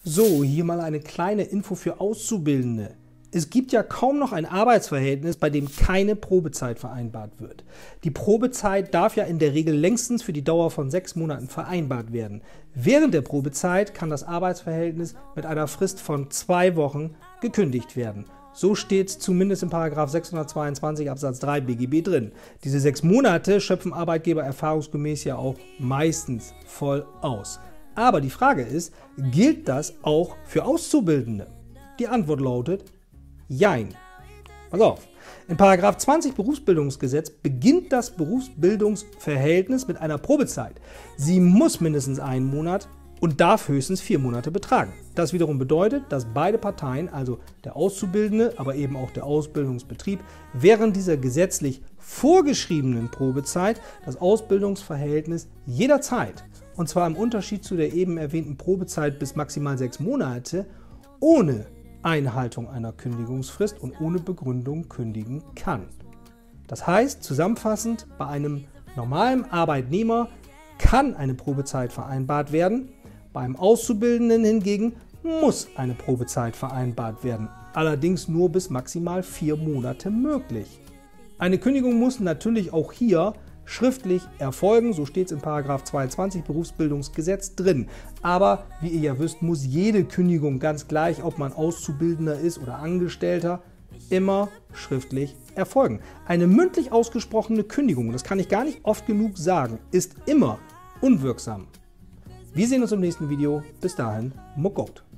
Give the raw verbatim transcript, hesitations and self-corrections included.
So, hier mal eine kleine Info für Auszubildende. Es gibt ja kaum noch ein Arbeitsverhältnis, bei dem keine Probezeit vereinbart wird. Die Probezeit darf ja in der Regel längstens für die Dauer von sechs Monaten vereinbart werden. Während der Probezeit kann das Arbeitsverhältnis mit einer Frist von zwei Wochen gekündigt werden. So steht es zumindest in Paragraph sechshundertzweiundzwanzig Absatz drei B G B drin. Diese sechs Monate schöpfen Arbeitgeber erfahrungsgemäß ja auch meistens voll aus. Aber die Frage ist, gilt das auch für Auszubildende? Die Antwort lautet Jein. Pass auf. In Paragraph zwanzig Berufsbildungsgesetz beginnt das Berufsbildungsverhältnis mit einer Probezeit. Sie muss mindestens einen Monat und darf höchstens vier Monate betragen. Das wiederum bedeutet, dass beide Parteien, also der Auszubildende, aber eben auch der Ausbildungsbetrieb, während dieser gesetzlich vorgeschriebenen Probezeit das Ausbildungsverhältnis jederzeit, und zwar im Unterschied zu der eben erwähnten Probezeit bis maximal sechs Monate, ohne Einhaltung einer Kündigungsfrist und ohne Begründung kündigen kann. Das heißt, zusammenfassend, bei einem normalen Arbeitnehmer kann eine Probezeit vereinbart werden, beim Auszubildenden hingegen muss eine Probezeit vereinbart werden, allerdings nur bis maximal vier Monate möglich. Eine Kündigung muss natürlich auch hier schriftlich erfolgen, so steht es in Paragraph zweiundzwanzig Berufsbildungsgesetz drin. Aber wie ihr ja wisst, muss jede Kündigung, ganz gleich, ob man Auszubildender ist oder Angestellter, immer schriftlich erfolgen. Eine mündlich ausgesprochene Kündigung, das kann ich gar nicht oft genug sagen, ist immer unwirksam. Wir sehen uns im nächsten Video. Bis dahin, Muck out.